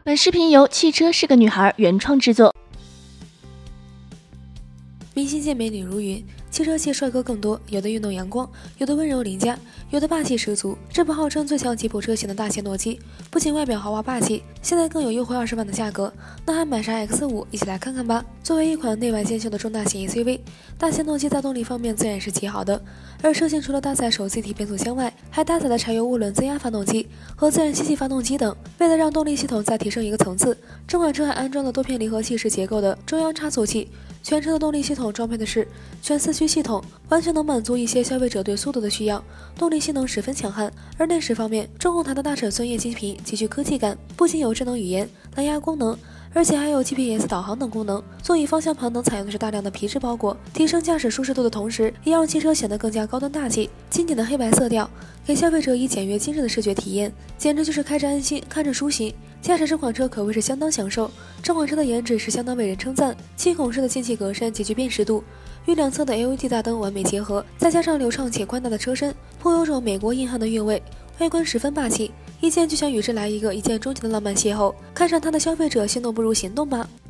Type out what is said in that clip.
本视频由汽车是个女孩原创制作。 明星见美女如云，汽车系帅哥更多，有的运动阳光，有的温柔邻家，有的霸气十足。这部号称最强吉普车型的大切诺基，不仅外表豪华霸气，现在更有优惠20万的价格，那还买啥 X5？一起来看看吧。作为一款内外兼修的中大型 SUV， 大切诺基在动力方面自然是极好的。而车型除了搭载手自一体变速箱外，还搭载了柴油涡轮增压发动机和自然吸气发动机等。为了让动力系统再提升一个层次，这款车还安装了多片离合器式结构的中央差速器。全车的动力系统装配的是全四驱系统，完全能满足一些消费者对速度的需要，动力性能十分强悍。而内饰方面，中控台的大尺寸液晶屏极具科技感，不仅有智能语言、蓝牙功能，而且还有 GPS 导航等功能。座椅方向盘能采用的是大量的皮质包裹，提升驾驶舒适度的同时，也让汽车显得更加高端大气。经典的黑白色调给消费者以简约精致的视觉体验，简直就是开着安心，看着舒心。驾驶这款车可谓是相当享受，这款车的颜值是相当为人称赞。7孔式的进气格栅极具辨识度，与两侧的 LED 大灯完美结合，再加上流畅且宽大的车身，颇有种美国硬汉的韵味，外观十分霸气，一见就想与之来一个一见钟情的浪漫邂逅。看上它的消费者，心动不如行动吧。